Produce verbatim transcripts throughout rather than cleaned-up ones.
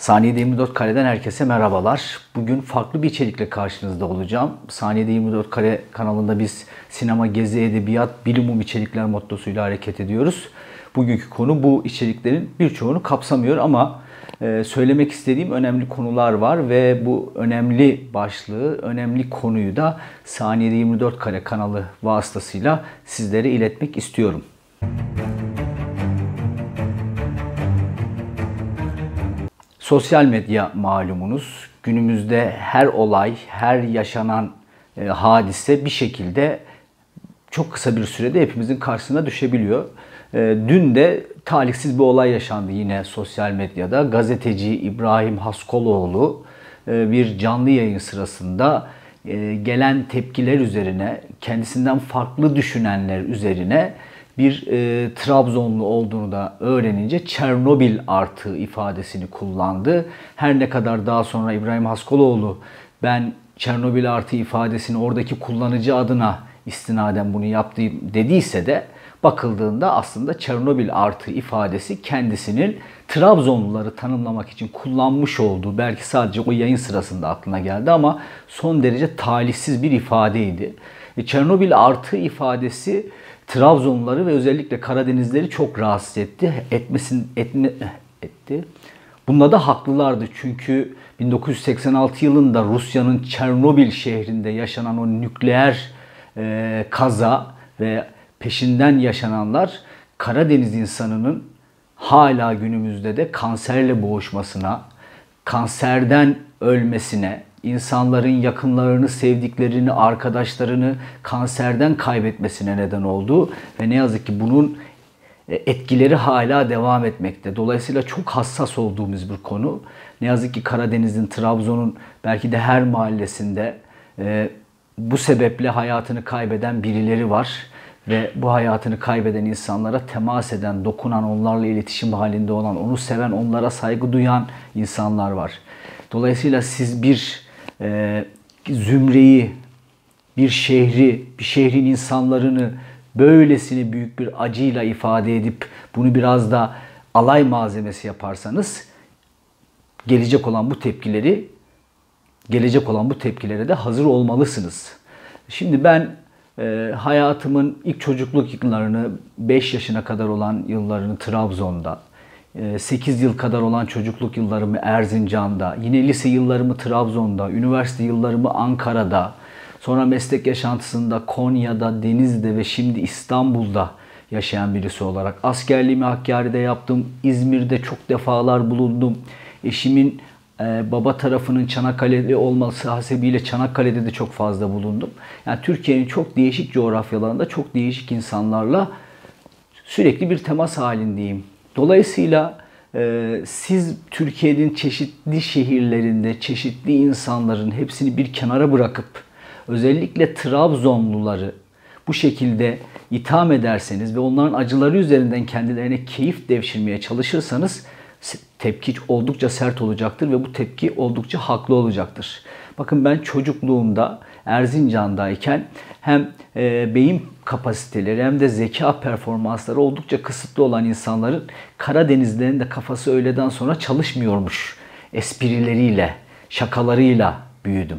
Saniyede yirmi dört Kare'den herkese merhabalar. Bugün farklı bir içerikle karşınızda olacağım. Saniyede yirmi dört Kare kanalında biz sinema, gezi, edebiyat, bilimum içerikler mottosuyla hareket ediyoruz. Bugünkü konu bu içeriklerin birçoğunu kapsamıyor ama e, söylemek istediğim önemli konular var ve bu önemli başlığı, önemli konuyu da Saniyede yirmi dört Kare kanalı vasıtasıyla sizlere iletmek istiyorum. Sosyal medya malumunuz. Günümüzde her olay, her yaşanan e, hadise bir şekilde çok kısa bir sürede hepimizin karşısına düşebiliyor. E, dün de talihsiz bir olay yaşandı yine sosyal medyada. Gazeteci İbrahim Haskoloğlu e, bir canlı yayın sırasında e, gelen tepkiler üzerine, kendisinden farklı düşünenler üzerine bir e, Trabzonlu olduğunu da öğrenince Çernobil artığı ifadesini kullandı. Her ne kadar daha sonra İbrahim Haskoloğlu ben Çernobil artı ifadesini oradaki kullanıcı adına istinaden bunu yaptım dediyse de bakıldığında aslında Çernobil artı ifadesi kendisinin Trabzonluları tanımlamak için kullanmış olduğu, belki sadece o yayın sırasında aklına geldi ama son derece talihsiz bir ifadeydi. E, Çernobil artı ifadesi Trabzonluları ve özellikle Karadenizleri çok rahatsız etti. Etmesin etme, etti. Bununla da haklılardı. Çünkü bin dokuz yüz seksen altı yılında Rusya'nın Çernobil şehrinde yaşanan o nükleer e, kaza ve peşinden yaşananlar Karadeniz insanının hala günümüzde de kanserle boğuşmasına, kanserden ölmesine, insanların yakınlarını, sevdiklerini, arkadaşlarını kanserden kaybetmesine neden oldu. Ve ne yazık ki bunun etkileri hala devam etmekte. Dolayısıyla çok hassas olduğumuz bir konu. Ne yazık ki Karadeniz'in, Trabzon'un belki de her mahallesinde e, bu sebeple hayatını kaybeden birileri var. Ve bu hayatını kaybeden insanlara temas eden, dokunan, onlarla iletişim halinde olan, onu seven, onlara saygı duyan insanlar var. Dolayısıyla siz bir e, zümreyi, bir şehri, bir şehrin insanlarını böylesine büyük bir acıyla ifade edip bunu biraz da alay malzemesi yaparsanız gelecek olan bu tepkileri, gelecek olan bu tepkilere de hazır olmalısınız. Şimdi ben e, hayatımın ilk çocukluk yıllarını, beş yaşına kadar olan yıllarını Trabzon'da, sekiz yıl kadar olan çocukluk yıllarımı Erzincan'da, yine lise yıllarımı Trabzon'da, üniversite yıllarımı Ankara'da, sonra meslek yaşantısında Konya'da, Denizli'de ve şimdi İstanbul'da yaşayan birisi olarak askerliğimi Hakkari'de yaptım, İzmir'de çok defalar bulundum. Eşimin baba tarafının Çanakkale'li olması hasebiyle Çanakkale'de de çok fazla bulundum. Yani Türkiye'nin çok değişik coğrafyalarında çok değişik insanlarla sürekli bir temas halindeyim. Dolayısıyla e, siz Türkiye'nin çeşitli şehirlerinde çeşitli insanların hepsini bir kenara bırakıp özellikle Trabzonluları bu şekilde itham ederseniz ve onların acıları üzerinden kendilerine keyif devşirmeye çalışırsanız tepki oldukça sert olacaktır ve bu tepki oldukça haklı olacaktır. Bakın ben çocukluğumda Erzincan'dayken hem e, beyin kapasiteleri hem de zeka performansları oldukça kısıtlı olan insanların Karadenizlerin de kafası öğleden sonra çalışmıyormuş esprileriyle, şakalarıyla büyüdüm.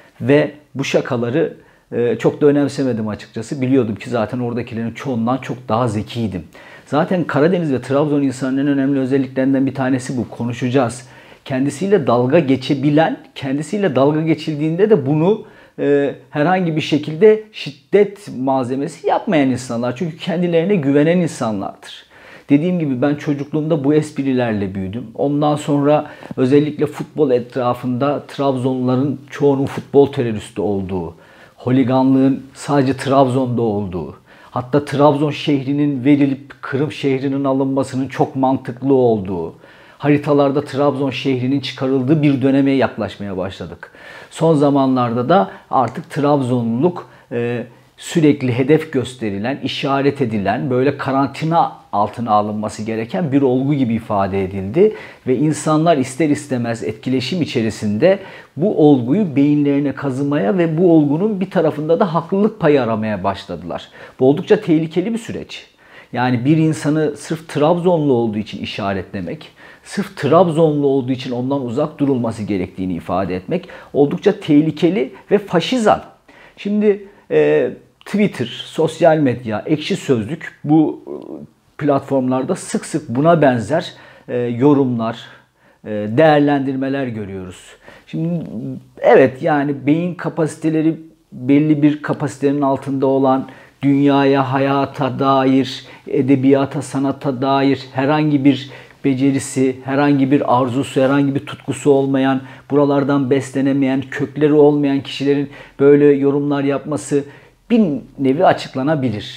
Ve bu şakaları e, çok da önemsemedim açıkçası. Biliyordum ki zaten oradakilerin çoğundan çok daha zekiydim. Zaten Karadeniz ve Trabzon insanının en önemli özelliklerinden bir tanesi bu. Konuşacağız. Kendisiyle dalga geçebilen, kendisiyle dalga geçildiğinde de bunu e, herhangi bir şekilde şiddet malzemesi yapmayan insanlar. Çünkü kendilerine güvenen insanlardır. Dediğim gibi ben çocukluğumda bu esprilerle büyüdüm. Ondan sonra özellikle futbol etrafında Trabzonluların çoğunun futbol teröristi olduğu, holiganlığın sadece Trabzon'da olduğu, hatta Trabzon şehrinin verilip Kırım şehrinin alınmasının çok mantıklı olduğu, haritalarda Trabzon şehrinin çıkarıldığı bir döneme yaklaşmaya başladık. Son zamanlarda da artık Trabzonluluk e, sürekli hedef gösterilen, işaret edilen, böyle karantina altına alınması gereken bir olgu gibi ifade edildi. Ve insanlar ister istemez etkileşim içerisinde bu olguyu beyinlerine kazımaya ve bu olgunun bir tarafında da haklılık payı aramaya başladılar. Bu oldukça tehlikeli bir süreç. Yani bir insanı sırf Trabzonlu olduğu için işaretlemek sırf Trabzonlu olduğu için ondan uzak durulması gerektiğini ifade etmek oldukça tehlikeli ve faşizan. Şimdi e, Twitter, sosyal medya, Ekşi Sözlük bu platformlarda sık sık buna benzer e, yorumlar, e, değerlendirmeler görüyoruz. Şimdi evet, yani beyin kapasiteleri belli bir kapasitenin altında olan, dünyaya, hayata dair, edebiyata, sanata dair herhangi bir becerisi, herhangi bir arzusu, herhangi bir tutkusu olmayan, buralardan beslenemeyen, kökleri olmayan kişilerin böyle yorumlar yapması bir nevi açıklanabilir.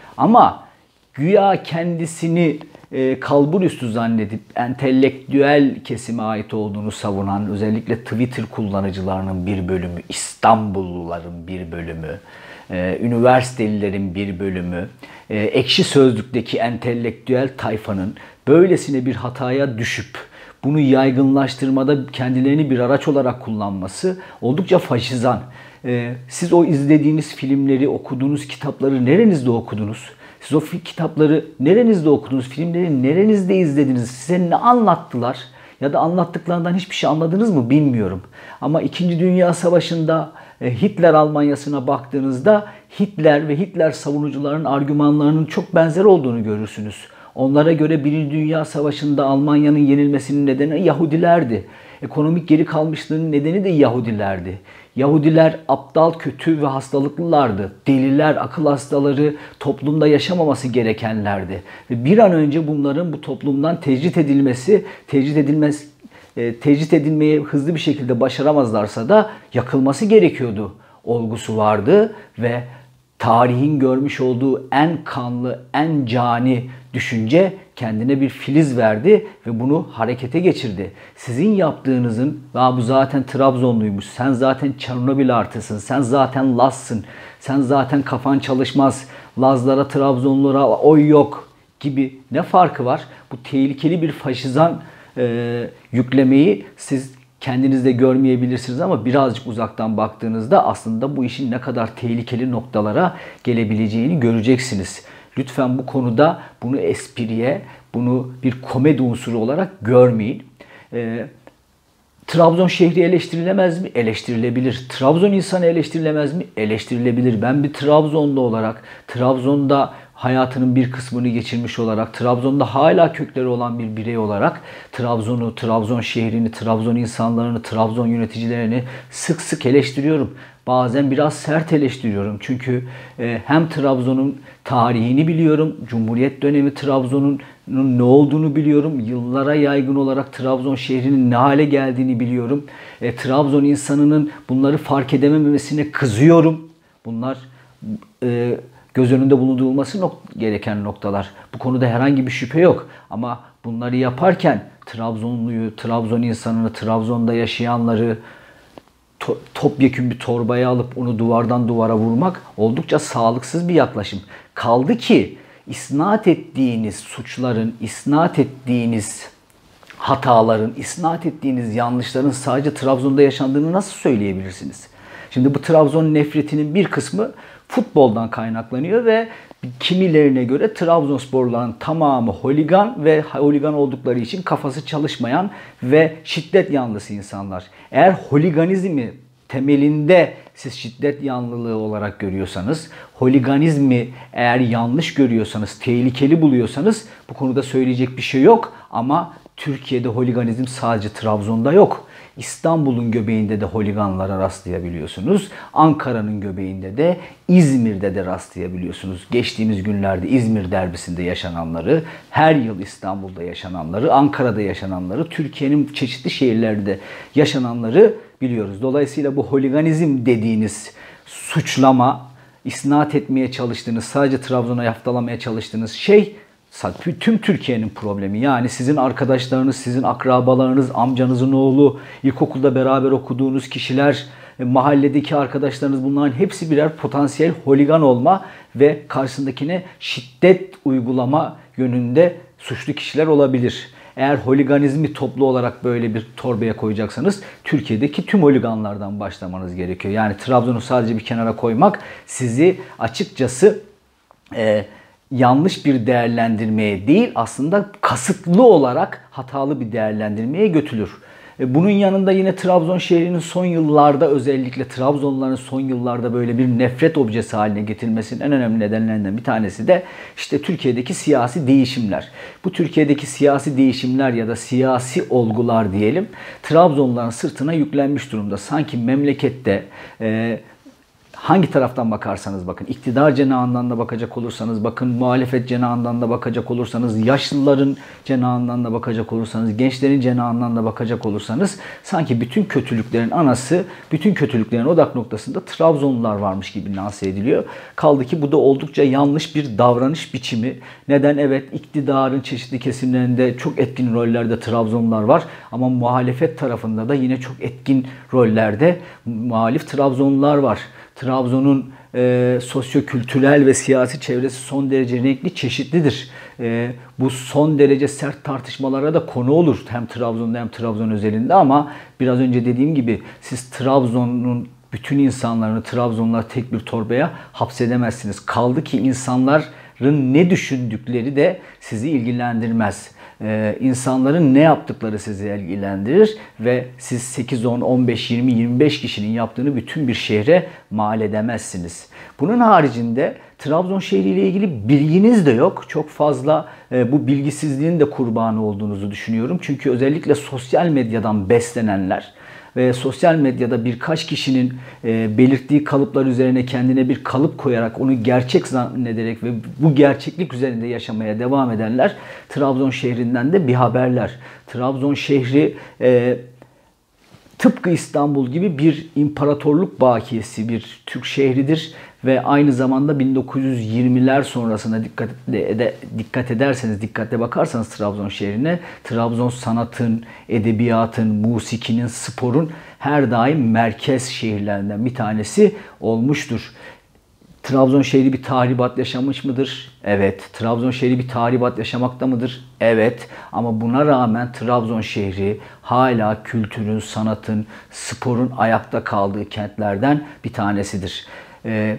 Ama güya kendisini e, kalburüstü zannedip entelektüel kesime ait olduğunu savunan, özellikle Twitter kullanıcılarının bir bölümü, İstanbulluların bir bölümü, e, üniversitelilerin bir bölümü, e, Ekşi Sözlük'teki entelektüel tayfanın böylesine bir hataya düşüp bunu yaygınlaştırmada kendilerini bir araç olarak kullanması oldukça faşizan. E, siz o izlediğiniz filmleri, okuduğunuz kitapları nerenizde okudunuz? Siz o kitapları nerenizde okudunuz, filmleri nerenizde izlediniz, size ne anlattılar ya da anlattıklarından hiçbir şey anladınız mı bilmiyorum. Ama İkinci Dünya Savaşı'nda Hitler Almanyası'na baktığınızda Hitler ve Hitler savunucularının argümanlarının çok benzer olduğunu görürsünüz. Onlara göre Birinci Dünya Savaşı'nda Almanya'nın yenilmesinin nedeni Yahudilerdi. Ekonomik geri kalmışlığının nedeni de Yahudilerdi. Yahudiler aptal, kötü ve hastalıklılardı. Deliler, akıl hastaları, toplumda yaşamaması gerekenlerdi. Ve bir an önce bunların bu toplumdan tecrit edilmesi, tecrit edilmez, e, tecrit edilmeyi hızlı bir şekilde başaramazlarsa da yakılması gerekiyordu olgusu vardı ve tarihin görmüş olduğu en kanlı, en cani düşünce kendine bir filiz verdi ve bunu harekete geçirdi. Sizin yaptığınızın, "Aa, bu zaten Trabzonluymuş, sen zaten Çernobil artısın, sen zaten Lazsın, sen zaten kafan çalışmaz, Lazlara, Trabzonlulara oy yok" gibi ne farkı var? Bu tehlikeli bir faşizan e, yüklemeyi siz kendinizde görmeyebilirsiniz ama birazcık uzaktan baktığınızda aslında bu işin ne kadar tehlikeli noktalara gelebileceğini göreceksiniz. Lütfen bu konuda bunu espriye, bunu bir komedi unsuru olarak görmeyin. Ee, Trabzon şehri eleştirilemez mi? Eleştirilebilir. Trabzon insanı eleştirilemez mi? Eleştirilebilir. Ben bir Trabzonlu olarak, Trabzon'da hayatının bir kısmını geçirmiş olarak, Trabzon'da hala kökleri olan bir birey olarak Trabzon'u, Trabzon şehrini, Trabzon insanlarını, Trabzon yöneticilerini sık sık eleştiriyorum. Bazen biraz sert eleştiriyorum. Çünkü e, hem Trabzon'un tarihini biliyorum, Cumhuriyet dönemi Trabzon'un ne olduğunu biliyorum. Yıllara yaygın olarak Trabzon şehrinin ne hale geldiğini biliyorum. E, Trabzon insanının bunları fark edememesine kızıyorum. Bunlar e, göz önünde bulundurulması nok- gereken noktalar. Bu konuda herhangi bir şüphe yok. Ama bunları yaparken Trabzonluyu, Trabzon insanını, Trabzon'da yaşayanları to- topyekün bir torbaya alıp onu duvardan duvara vurmak oldukça sağlıksız bir yaklaşım. Kaldı ki isnat ettiğiniz suçların, isnat ettiğiniz hataların, isnat ettiğiniz yanlışların sadece Trabzon'da yaşandığını nasıl söyleyebilirsiniz? Şimdi bu Trabzon nefretinin bir kısmı futboldan kaynaklanıyor ve kimilerine göre Trabzonsporluların tamamı holigan ve holigan oldukları için kafası çalışmayan ve şiddet yanlısı insanlar. Eğer holiganizmi temelinde siz şiddet yanlılığı olarak görüyorsanız, holiganizmi eğer yanlış görüyorsanız, tehlikeli buluyorsanız bu konuda söyleyecek bir şey yok. Ama Türkiye'de holiganizm sadece Trabzon'da yok. İstanbul'un göbeğinde de holiganlara rastlayabiliyorsunuz. Ankara'nın göbeğinde de, İzmir'de de rastlayabiliyorsunuz. Geçtiğimiz günlerde İzmir derbisinde yaşananları, her yıl İstanbul'da yaşananları, Ankara'da yaşananları, Türkiye'nin çeşitli şehirlerinde yaşananları biliyoruz. Dolayısıyla bu holiganizm dediğiniz suçlama, isnat etmeye çalıştığınız, sadece Trabzon'a yaftalamaya çalıştığınız şey tüm Türkiye'nin problemi. Yani sizin arkadaşlarınız, sizin akrabalarınız, amcanızın oğlu, ilkokulda beraber okuduğunuz kişiler, mahalledeki arkadaşlarınız, bunların hepsi birer potansiyel holigan olma ve karşısındakine şiddet uygulama yönünde suçlu kişiler olabilir. Eğer holiganizmi toplu olarak böyle bir torbaya koyacaksanız Türkiye'deki tüm holiganlardan başlamanız gerekiyor. Yani Trabzon'u sadece bir kenara koymak sizi açıkçası e, yanlış bir değerlendirmeye değil, aslında kasıtlı olarak hatalı bir değerlendirmeye götürülür. Bunun yanında yine Trabzon şehrinin son yıllarda, özellikle Trabzonluların son yıllarda böyle bir nefret objesi haline getirilmesinin en önemli nedenlerinden bir tanesi de işte Türkiye'deki siyasi değişimler. Bu Türkiye'deki siyasi değişimler ya da siyasi olgular diyelim, Trabzonluların sırtına yüklenmiş durumda. Sanki memlekette e, hangi taraftan bakarsanız bakın, iktidar cenahından da bakacak olursanız bakın, muhalefet cenahından da bakacak olursanız, yaşlıların cenahından da bakacak olursanız, gençlerin cenahından da bakacak olursanız, sanki bütün kötülüklerin anası, bütün kötülüklerin odak noktasında Trabzonlular varmış gibi lanse ediliyor. Kaldı ki bu da oldukça yanlış bir davranış biçimi. Neden? Evet, iktidarın çeşitli kesimlerinde çok etkin rollerde Trabzonlular var ama muhalefet tarafında da yine çok etkin rollerde muhalif Trabzonlular var. Trabzon'un e, sosyo-kültürel ve siyasi çevresi son derece renkli, çeşitlidir. E, bu son derece sert tartışmalara da konu olur. Hem Trabzon'da hem Trabzon özelinde, ama biraz önce dediğim gibi siz Trabzon'un bütün insanlarını, Trabzonlular tek bir torbaya hapsedemezsiniz. Kaldı ki insanların ne düşündükleri de sizi ilgilendirmez. Ee, insanların ne yaptıkları sizi ilgilendirir ve siz sekiz, on, on beş, yirmi, yirmi beş kişinin yaptığını bütün bir şehre mal edemezsiniz. Bunun haricinde Trabzon şehriyle ilgili bilginiz de yok. Çok fazla e, bu bilgisizliğin de kurbanı olduğunuzu düşünüyorum. Çünkü özellikle sosyal medyadan beslenenler ve sosyal medyada birkaç kişinin e, belirttiği kalıplar üzerine kendine bir kalıp koyarak onu gerçek zannederek ve bu gerçeklik üzerinde yaşamaya devam edenler Trabzon şehrinden de bir haberler. Trabzon şehri e, tıpkı İstanbul gibi bir imparatorluk bakiyesi bir Türk şehridir ve aynı zamanda bin dokuz yüz yirmiler sonrasına dikkat, ede, dikkat ederseniz, dikkatle bakarsanız Trabzon şehrine, Trabzon sanatın, edebiyatın, musikinin, sporun her daim merkez şehirlerinden bir tanesi olmuştur. Trabzon şehri bir tahribat yaşamış mıdır? Evet. Trabzon şehri bir tahribat yaşamakta mıdır? Evet. Ama buna rağmen Trabzon şehri hala kültürün, sanatın, sporun ayakta kaldığı kentlerden bir tanesidir. Ee,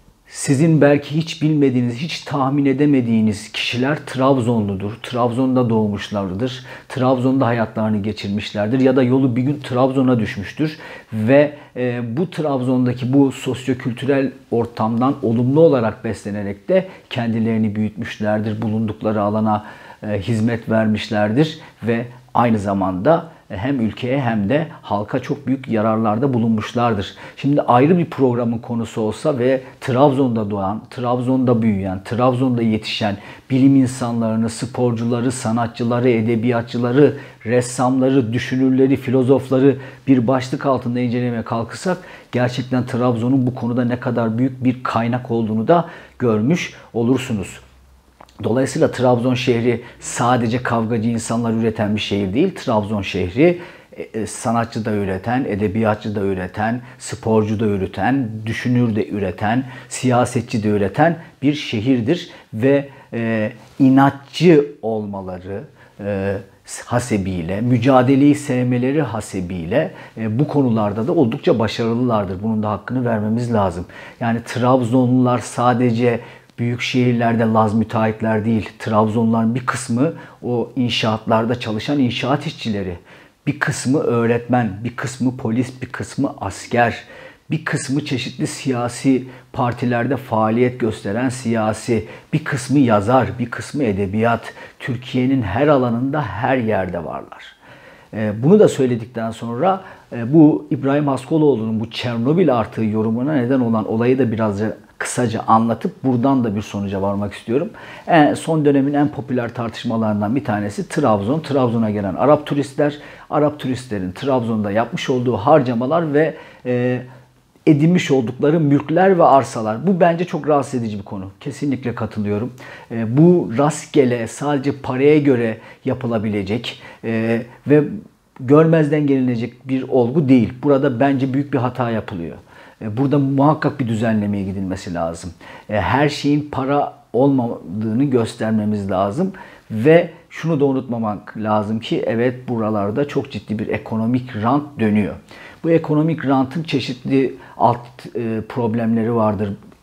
Sizin belki hiç bilmediğiniz, hiç tahmin edemediğiniz kişiler Trabzonludur. Trabzon'da doğmuşlardır. Trabzon'da hayatlarını geçirmişlerdir. Ya da yolu bir gün Trabzon'a düşmüştür. Ve e, bu Trabzon'daki bu sosyokültürel ortamdan olumlu olarak beslenerek de kendilerini büyütmüşlerdir. Bulundukları alana e, hizmet vermişlerdir. Ve aynı zamanda hem ülkeye hem de halka çok büyük yararlarda bulunmuşlardır. Şimdi ayrı bir programın konusu olsa ve Trabzon'da doğan, Trabzon'da büyüyen, Trabzon'da yetişen bilim insanlarını, sporcuları, sanatçıları, edebiyatçıları, ressamları, düşünürleri, filozofları bir başlık altında incelemeye kalkırsak gerçekten Trabzon'un bu konuda ne kadar büyük bir kaynak olduğunu da görmüş olursunuz. Dolayısıyla Trabzon şehri sadece kavgacı insanlar üreten bir şehir değil. Trabzon şehri sanatçı da üreten, edebiyatçı da üreten, sporcu da üreten, düşünür de üreten, siyasetçi de üreten bir şehirdir. Ve e, inatçı olmaları e, hasebiyle, mücadeleyi sevmeleri hasebiyle e, bu konularda da oldukça başarılılardır. Bunun da hakkını vermemiz lazım. Yani Trabzonlular sadece büyük şehirlerde Laz müteahhitler değil, Trabzonluların bir kısmı o inşaatlarda çalışan inşaat işçileri, bir kısmı öğretmen, bir kısmı polis, bir kısmı asker, bir kısmı çeşitli siyasi partilerde faaliyet gösteren siyasi, bir kısmı yazar, bir kısmı edebiyat. Türkiye'nin her alanında, her yerde varlar. Bunu da söyledikten sonra bu İbrahim Haskoloğlu'nun bu Çernobil artığı yorumuna neden olan olayı da birazcık kısaca anlatıp buradan da bir sonuca varmak istiyorum. En, son dönemin en popüler tartışmalarından bir tanesi Trabzon. Trabzon'a gelen Arap turistler, Arap turistlerin Trabzon'da yapmış olduğu harcamalar ve e, edinmiş oldukları mülkler ve arsalar. Bu bence çok rahatsız edici bir konu. Kesinlikle katılıyorum. E, bu rastgele sadece paraya göre yapılabilecek e, ve görmezden gelinecek bir olgu değil. Burada bence büyük bir hata yapılıyor. Burada muhakkak bir düzenlemeye gidilmesi lazım. Her şeyin para olmadığını göstermemiz lazım. Ve şunu da unutmamak lazım ki evet, buralarda çok ciddi bir ekonomik rant dönüyor. Bu ekonomik rantın çeşitli alt problemleri vardır.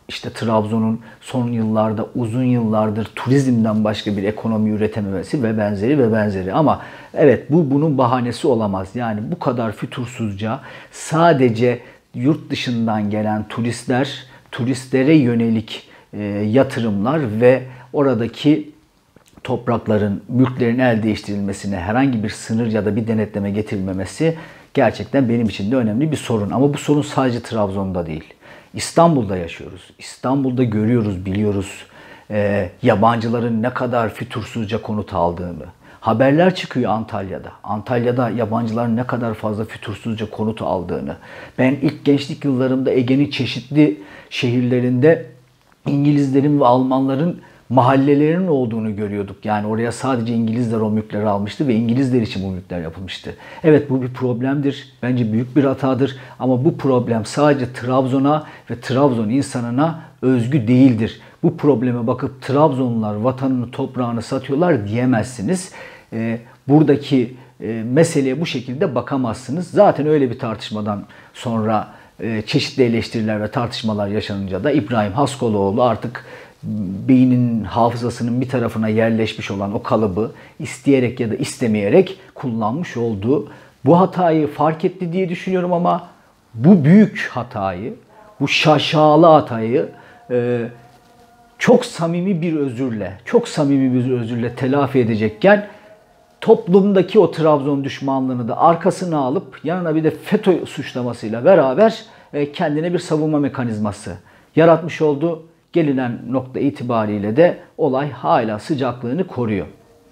işte Trabzon'un son yıllarda, uzun yıllardır turizmden başka bir ekonomi üretememesi ve benzeri ve benzeri. Ama evet, bu bunun bahanesi olamaz. Yani bu kadar fütursuzca sadece yurt dışından gelen turistler, turistlere yönelik e, yatırımlar ve oradaki toprakların, mülklerin el değiştirilmesine herhangi bir sınır ya da bir denetleme getirilmemesi gerçekten benim için de önemli bir sorun. Ama bu sorun sadece Trabzon'da değil. İstanbul'da yaşıyoruz. İstanbul'da görüyoruz, biliyoruz e, yabancıların ne kadar fütursuzca konut aldığını. Haberler çıkıyor Antalya'da. Antalya'da yabancıların ne kadar fazla fütursuzca konut aldığını. Ben ilk gençlik yıllarımda Ege'nin çeşitli şehirlerinde İngilizlerin ve Almanların mahallelerinin olduğunu görüyorduk. Yani oraya sadece İngilizler o mülkleri almıştı ve İngilizler için bu mülkler yapılmıştı. Evet, bu bir problemdir. Bence büyük bir hatadır. Ama bu problem sadece Trabzon'a ve Trabzon insanına özgü değildir. Bu probleme bakıp Trabzonlular vatanını, toprağını satıyorlar diyemezsiniz. Ee, buradaki e, meseleye bu şekilde bakamazsınız. Zaten öyle bir tartışmadan sonra e, çeşitli eleştiriler ve tartışmalar yaşanınca da İbrahim Haskoloğlu artık beynin hafızasının bir tarafına yerleşmiş olan o kalıbı isteyerek ya da istemeyerek kullanmış olduğu bu hatayı fark etti diye düşünüyorum. Ama bu büyük hatayı, bu şaşalı hatayı e, çok samimi bir özürle, çok samimi bir özürle telafi edecekken toplumdaki o Trabzon düşmanlığını da arkasına alıp yanına bir de FETÖ suçlamasıyla beraber e, kendine bir savunma mekanizması yaratmış oldu. Gelinen nokta itibariyle de olay hala sıcaklığını koruyor.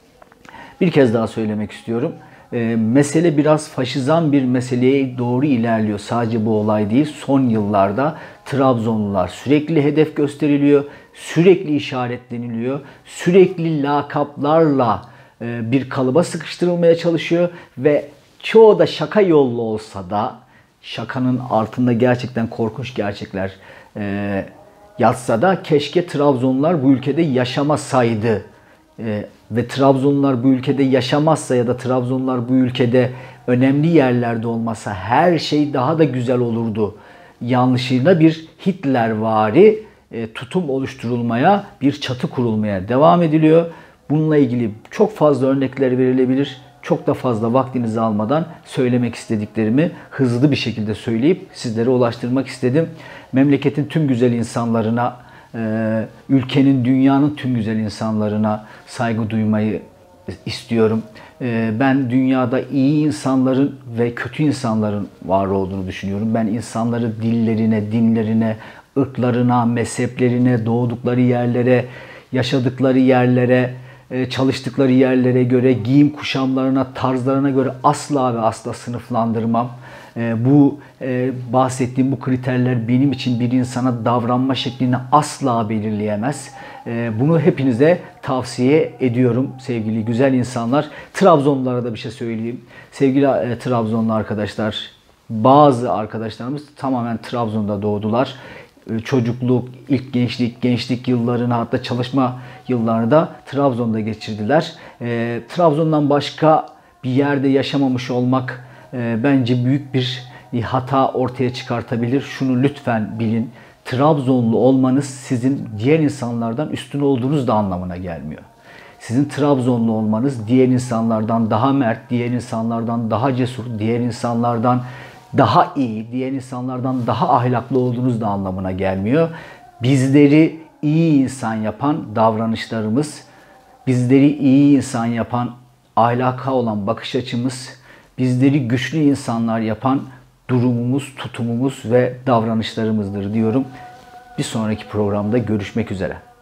Bir kez daha söylemek istiyorum. E, mesele biraz faşizan bir meseleye doğru ilerliyor. Sadece bu olay değil. Son yıllarda Trabzonlular sürekli hedef gösteriliyor. Sürekli işaretleniliyor. Sürekli lakaplarla e, bir kalıba sıkıştırılmaya çalışıyor. Ve çoğu da şaka yollu olsa da şakanın altında gerçekten korkunç gerçekler e, yatsa da keşke Trabzonlular bu ülkede yaşamasaydı ee, ve Trabzonlular bu ülkede yaşamazsa ya da Trabzonlular bu ülkede önemli yerlerde olmasa her şey daha da güzel olurdu yanlışıyla bir Hitlervari e, tutum oluşturulmaya, bir çatı kurulmaya devam ediliyor. Bununla ilgili çok fazla örnekler verilebilir. Çok da fazla vaktinizi almadan söylemek istediklerimi hızlı bir şekilde söyleyip sizlere ulaştırmak istedim. Memleketin tüm güzel insanlarına, ülkenin, dünyanın tüm güzel insanlarına saygı duymayı istiyorum. Ben dünyada iyi insanların ve kötü insanların var olduğunu düşünüyorum. Ben insanları dillerine, dinlerine, ırklarına, mezheplerine, doğdukları yerlere, yaşadıkları yerlere, çalıştıkları yerlere göre, giyim kuşamlarına, tarzlarına göre asla ve asla sınıflandırmam. Bu bahsettiğim bu kriterler benim için bir insana davranma şeklini asla belirleyemez. Bunu hepinize tavsiye ediyorum sevgili güzel insanlar. Trabzonlulara da bir şey söyleyeyim. Sevgili Trabzonlu arkadaşlar, bazı arkadaşlarımız tamamen Trabzon'da doğdular. Çocukluk, ilk gençlik, gençlik yıllarını, hatta çalışma yıllarını da Trabzon'da geçirdiler. E, Trabzon'dan başka bir yerde yaşamamış olmak e, bence büyük bir hata ortaya çıkartabilir. Şunu lütfen bilin. Trabzonlu olmanız sizin diğer insanlardan üstün olduğunuz da anlamına gelmiyor. Sizin Trabzonlu olmanız diğer insanlardan daha mert, diğer insanlardan daha cesur, diğer insanlardan daha iyi, diğer insanlardan daha ahlaklı olduğunuz da anlamına gelmiyor. Bizleri iyi insan yapan davranışlarımız, bizleri iyi insan yapan ahlaka olan bakış açımız, bizleri güçlü insanlar yapan durumumuz, tutumumuz ve davranışlarımızdır diyorum. Bir sonraki programda görüşmek üzere.